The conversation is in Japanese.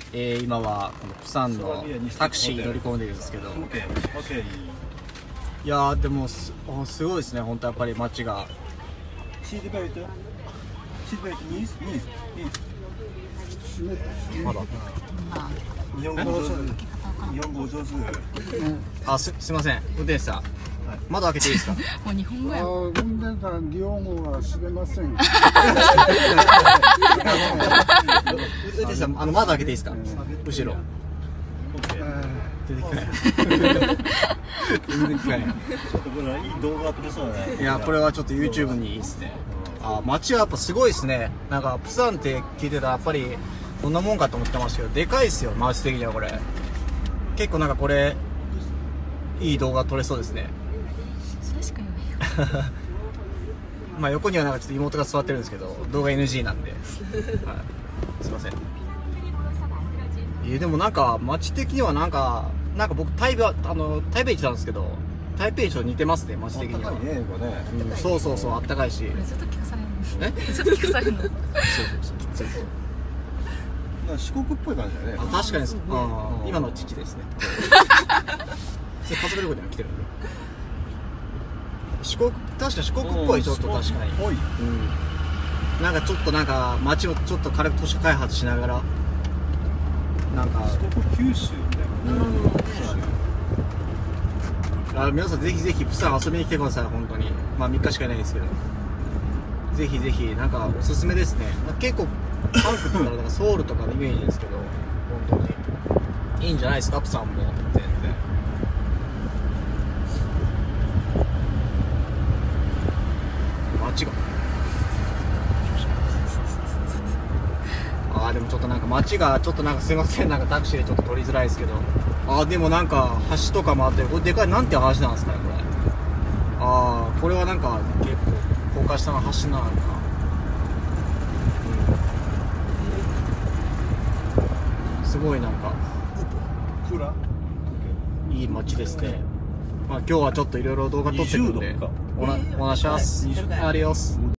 今はこのプサンのタクシーに乗り込んでるんですけど、いやーでもすごいですね、本当やっぱり街が。 シートベルトニーズまだ日本語上手。 すいません、運転手さん、窓開けていいですか？ もう日本語や。 運転さん、日本語は知れません。 運転手さん、窓開けていいですか？後ろ。出てきない。全然聞かない。 ちょっとこれいい動画撮れそうだね。 いや、これはちょっと YouTube にいいですね。街はやっぱすごいですね。なんかプサンって聞いてたらやっぱりこんなもんかと思ってましたけど、でかいですよ、街的にはこれ。結構なんかこれいい動画撮れそうですね。 それしか言わないよ。 まあ横にはなんかちょっと妹が座ってるんですけど、動画 NG なんで、はい、すいません。でもなんか街的にはなんか僕台北行ってたんですけど、台北と似てますね、街的には。 あったかいね、これね。 そうそうそう、あったかいし。 これずっと聞かされるの。 え？ ずっと聞かされるの。 そうきつい。 四国っぽい感じだね。 確かに今の父ですね。それ家族旅行には来てるんで。確か四国っぽい、ちょっと確かに。なんかちょっとなんか街をちょっと軽く都市開発しながら、なんか九州みたいな。 皆さんぜひぜひプサン遊びに来てください、本当に。まあ3日しかいないですけど、ぜひぜひなんかおすすめですね。結構韓国とかなんかソウルとかのイメージですけど、本当にいいんじゃないですか、プサンも全然。街がでもちょっとなんか街がちょっとなんかすいません、なんかタクシーでちょっと撮りづらいですけど、でもなんか橋とかもあって、これでかい、なんていう橋なんですかね、これ。これはなんか結構高架下の橋なのかな。すごいなんかいい街ですね。まあ今日はちょっといろいろ動画撮ってくんで、お願いします。アディオス。